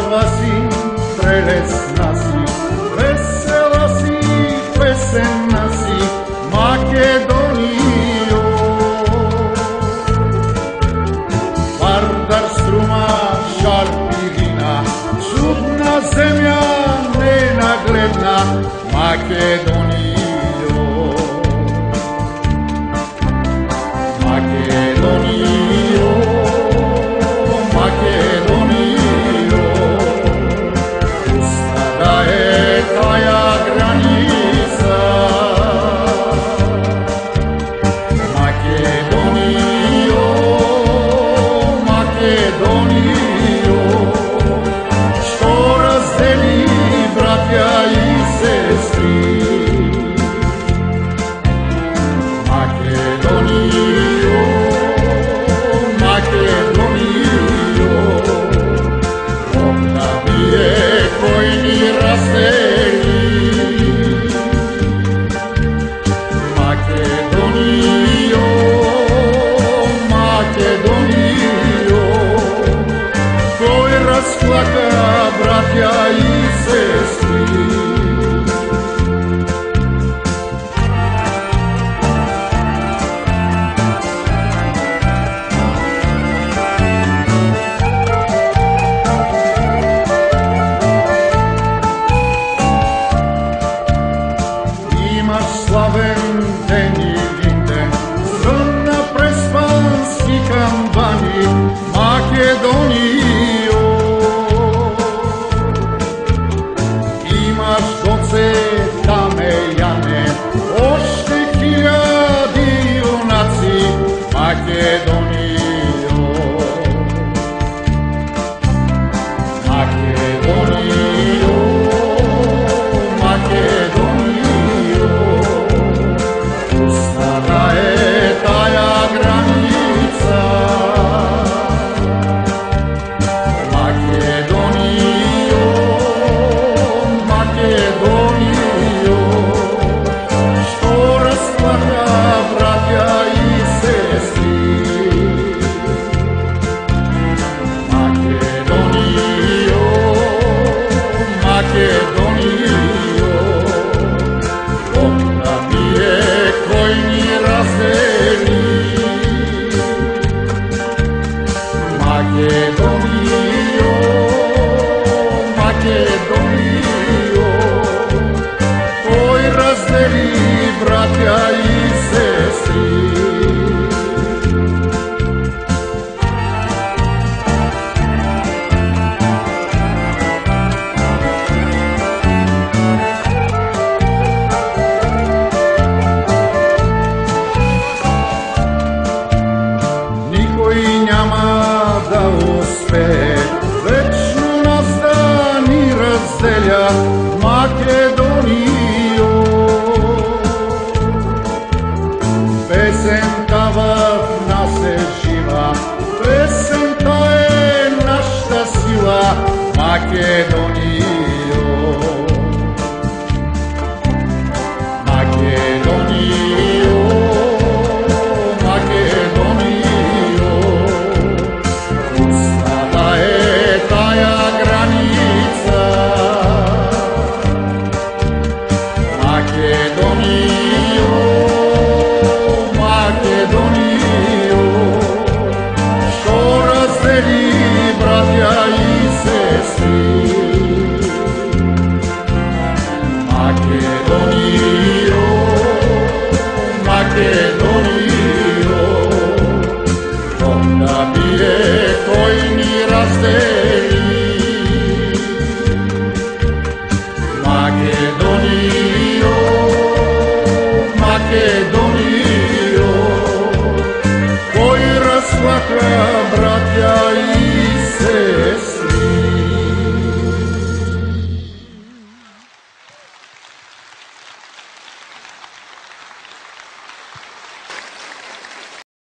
Mladá si, prelesná si, veselá si, pesenná si, Makedonijo. Vardar struma, žar pirina, čudná zemľa, nenagledná, Makedonijo. Makedonijo, Makedonijo, ustada je tvoja granica. Makedonijo, Makedonijo, što razdeli bratja i sestri. Makedonijo, Makedonijo, onda bije koji mi razdeli. Makedonijo, Makedonijo, koji rasplaka bratja i sestri. Imaš slaven den i vinden, zrna prespanski kambani, Makedonijo. Imaš gonce tamejane, ošte hiljadi junaci, Makedonijo. Makedonijo, Makedonijo, ustada je taja granica. Makedonijo, Makedonijo, što rasplaka bratja i sestri. Makedonijo, Makedonijo, onda bije koji mi razdeli. Makedonijo, Makedonijo, koji razdeli bratja i sestri. Niko i njama da uspe, večno nas da ni razdelja, Makedonijo. Pesem tava v nas je živa, pesem ta je našta sila, Makedonijo. Makedonijo, Makedonijo, ustada je taja granica. Makedonijo, Makedonijo, što razdeli bratja i sestri. Makedonijo, Makedonijo, onda bije koji mi razdeli. Makedonijo, Makedonijo, koji rasplaka